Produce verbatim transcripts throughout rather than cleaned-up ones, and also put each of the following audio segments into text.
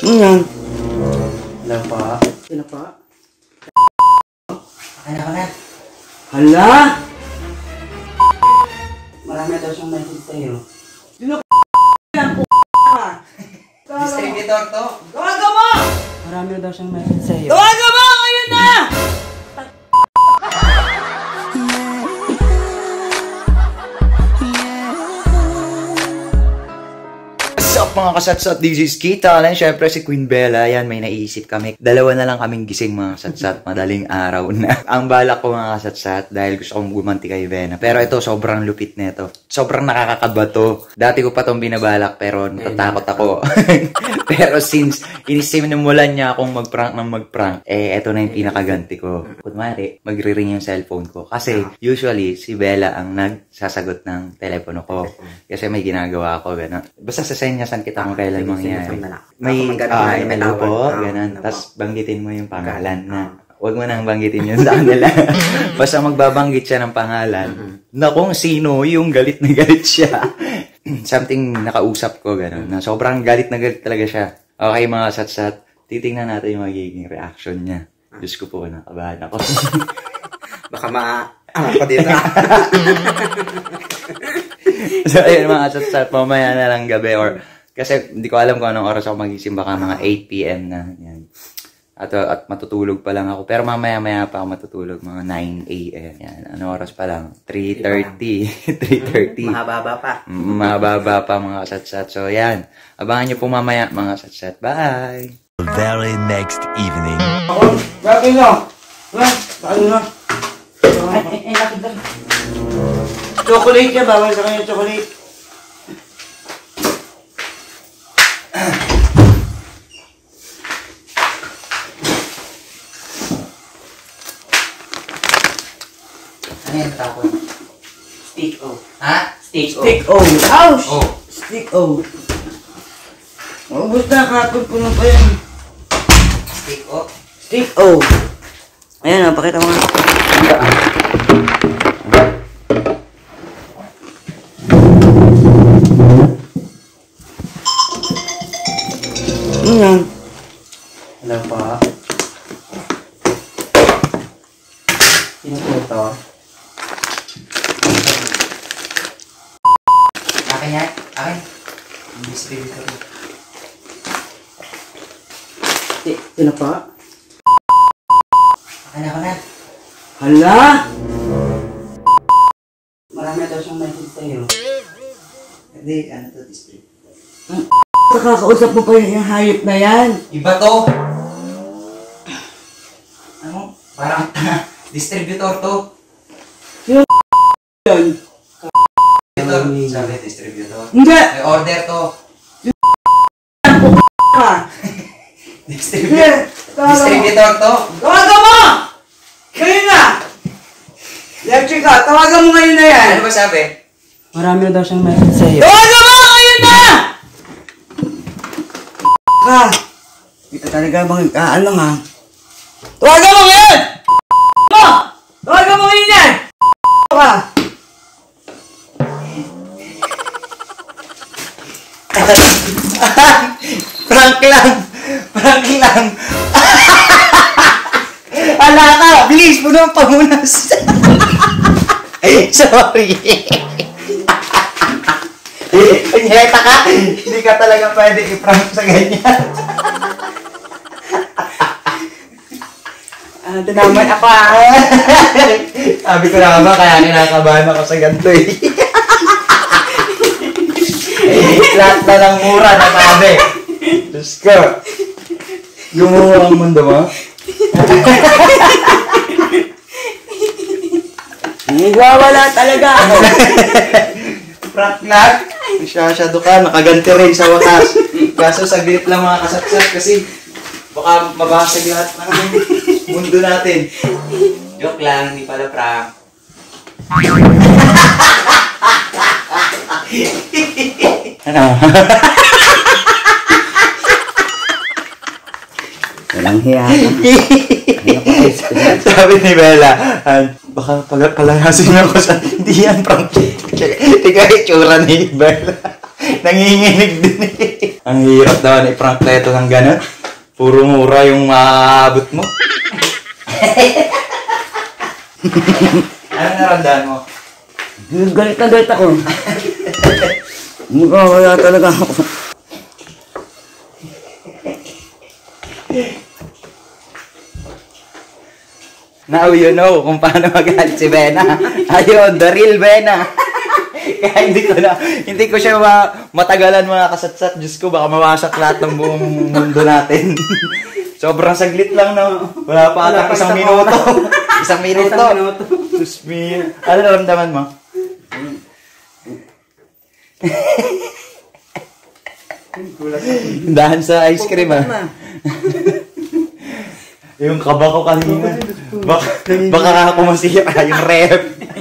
Ano yan? Hello po. Sino po? Kaya ka na. Hala! Marami daw siyang message sa'yo. Sino ka yan po ka? Distributor to. Tawagan mo! Marami daw siyang message sa'yo. Tawagan mo! Ngayon na! What's up mga kasatsat, this is Kita. And syempre si Queen Bella, yan may naisip kami. Dalawa na lang kaming gising mga kasatsat, madaling araw na. Ang balak ko mga kasatsat dahil gusto kong gumanti kay Vena. Pero ito sobrang lupit nito. Sobrang nakakakabato. Dati ko pa itong binabalak pero natatakot ako. Pero since inisimulan niya akong mag-prank ng mag-prank, eh ito na yung pinakaganti ko. Kunwari, magre-ring yung cellphone ko. Kasi usually si Bella ang nagsasagot ng telepono ko. Kasi may ginagawa ako, gano'n. Basta sa senyasan kita kung kailan mangyari. May, ah, may po, gano'n. Tapos banggitin mo yung pangalan na. Huwag mo nang banggitin yun sa kanila. Basta magbabanggit siya ng pangalan na kung sino yung galit na galit siya. Something nakausap ko, gano'n. Na sobrang galit na galit talaga siya. Okay mga satsat, titingnan natin yung magiging reaction niya. Diyos ko po, nakabahan ako. Baka ma-anak pa dito. So, ayun mga satsat, mamaya na lang gabi or kasi hindi ko alam kung anong oras ako magising, baka mga eight p m na. Yan. At, at matutulog pa lang ako. Pero mamaya-maya pa ako matutulog, mga nine a m Yan. Ano oras pa lang? three thirty. three thirty. Mahaba pa. Mahaba pa mga satsat. So, yan. Abangan nyo po mamaya mga satsat. Bye! The very next evening. Ako, bakit nyo? Wala, bakit nyo? Ay, ay, lakad lang. Chocolate niya, bawal sa kanya chocolate. Ano yan tapon? Stick O. Ha? Stick O. Stick O. Ouch! Oh. Stick O. Maubos na, kakapag puno pa yan. Stick O. Stick O. Ayan o, pakita mo nga. Ano yan? Hello po. Sino po ito? Akin yan? Akin? Distributor. Sino po? Akin ako na. Hala! Marami daw siyang message sa'yo. Hindi, ano to, distributor. Hmm? Nakakausap mo pa yung hayop na yan. Iba to. Ano? Parang distributor to. Yung yun? Distributor. Sabi, distributor. Hindi. May order to. Yung ka. Distributor. Distributor to. Tawagan mo! Ngayon na! Electric ka, tawagan mo ngayon na yan. Ano ba sabi? Marami na daw siyang message sa'yo. Tawagan mo! Ngayon na! Ka! Ito talaga bang ano nga? Tawagan mo ngayon! Mo! Tawagan mo ngayon yan! Ka! Prank lang! Prank lang! Ala ka! Bilis! Puno ang pamunas! Sorry! Kunyeta ka! Hindi ka talaga pwede i-prank sa ganyan. Ah, dinamay ako ah. Sabi ko na ba, kaya kinakabahan ako sa ganito eh. Lahat na ng mura na sabi. Diyos ko. Gumura ang mundo mo. Nagwawala talaga ako. Prank na. Masyado ka, nakaganti rin sa wakas. Kaso saglit lang mga kasatsat kasi baka mabasag lahat ng mundo natin. Joke lang, hindi pala prank. Ano? Walang hiya. Sabi ni Bella, baka palayasin ako sa hindi yan prank. Tika itsura ni Bella. Nanginginig din eh. Ang hirap daw i-prank na ito ng gano'n. Puro mura yung maabot mo. Ano naramdaman mo? Galit na galit ako. Mukha talaga ako. Now you know kung paano magalit si Bena. Ayun, the real Bena. Kaya hindi ko na, hindi ko siya ma matagalan mga kasatsat. Diyos ko, baka mawasak lahat ng buong mundo natin. Sobrang saglit lang na. Wala pa ata isang minuto. Isang minuto. Isang minuto. Diyos me. Ano naramdaman mo? Dahan sa ice cream ah. Yung kaba ko kanina. Baka, baka ako masira yung rep.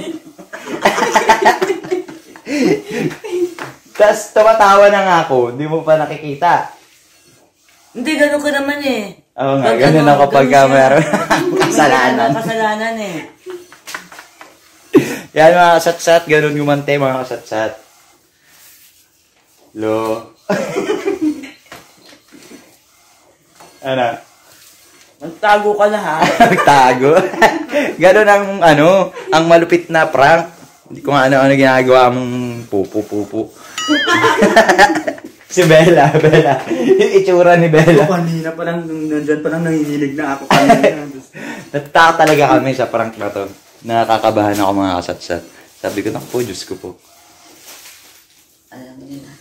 Tapos tumatawa na nga ako. Hindi mo pa nakikita. Hindi, gano'n ka naman eh. Oo nga, Pag ganun ano, ako pag ganun siya. meron kasalanan. Kasalanan eh. Yan mga kasatsat, ganun gumante mga kasatsat. Lo. Ano? Magtago ka na ha. Nagtago. Ganun ang ano, ang malupit na prank. Hindi ko nga ano-ano ginagawa mong pupu-pupu. Si Bella, Bella. Yung itsura ni Bella. Kanina pa lang, nandyan pa lang nanginginig na ako kanina. Nataka talaga kami sa prank na to. Nakakabahan ako mga kasatsat. Sabi ko, naku po, Diyos ko po. Alam niyo na.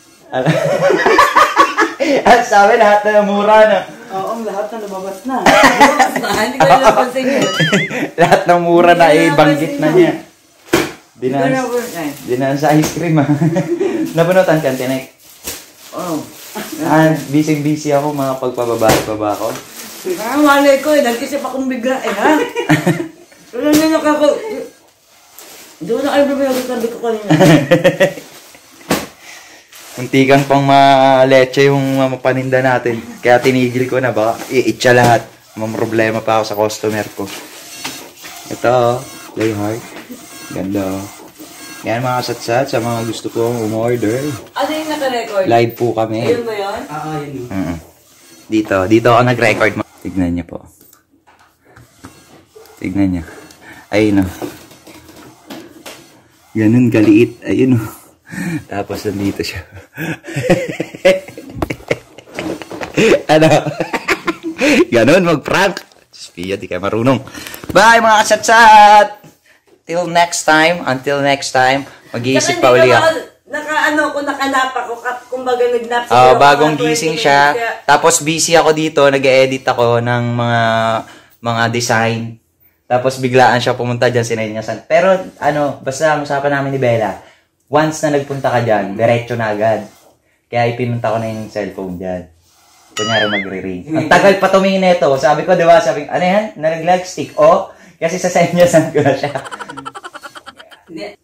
At sabi, lahat na mura na. Oo, lahat na lumabas na. Lumabas na, hindi ko napansin yun. Lahat ng mura na Hindi ko ibanggit na napansin niya. Hindi ko Dinan, napansin. dinan sa ice cream ah. Nabunutan ka, Tinek. Oo. Ah, busy-busy ako, mga pagpababa-baba ko. Ah, malay ko eh, nag-isip akong bigla eh ha. Wala na nakako. Doon na kayo bibigyan ko sabi ko kanina. Muntikan pang ma-leche yung mapaninda natin. Kaya tinigil ko na, baka i-itcha lahat. Mamroblema pa ako sa customer ko. Ito, play hard. Ganda oh. Yan mga kasatsat sa mga gusto kong umorder. Ano yung naka-record? Live po kami. Ayun ba yun? Oo, yun. Mm. Dito, dito ako nag-record. Tignan niyo po. Tignan niyo. Ayun oh. Ganun kaliit. Ayun oh. Tapos nandito siya. Ano? Ganun, mag-prank. Spia, di kayo marunong. Bye mga kasatsat! Till next time, until next time, mag-iisip pa uli ako. Naka-ano ko, nakanap ako, kumbaga nag-nap Ah, bagong gising siya. Tapos busy ako dito, nag-edit ako ng mga mga design. Tapos biglaan siya pumunta dyan, sinenyasan. Pero ano, basta ang usapan namin ni Bella, once na nagpunta ka dyan, diretso na agad. Kaya ipinunta ko na yung cellphone dyan. Kunyari magre-ring. Ang tagal pa tumingin nito. Sabi ko, di ba, sabi ko, ano yan? Nalaglag stick. O, kasi sa senyasan ko na siya.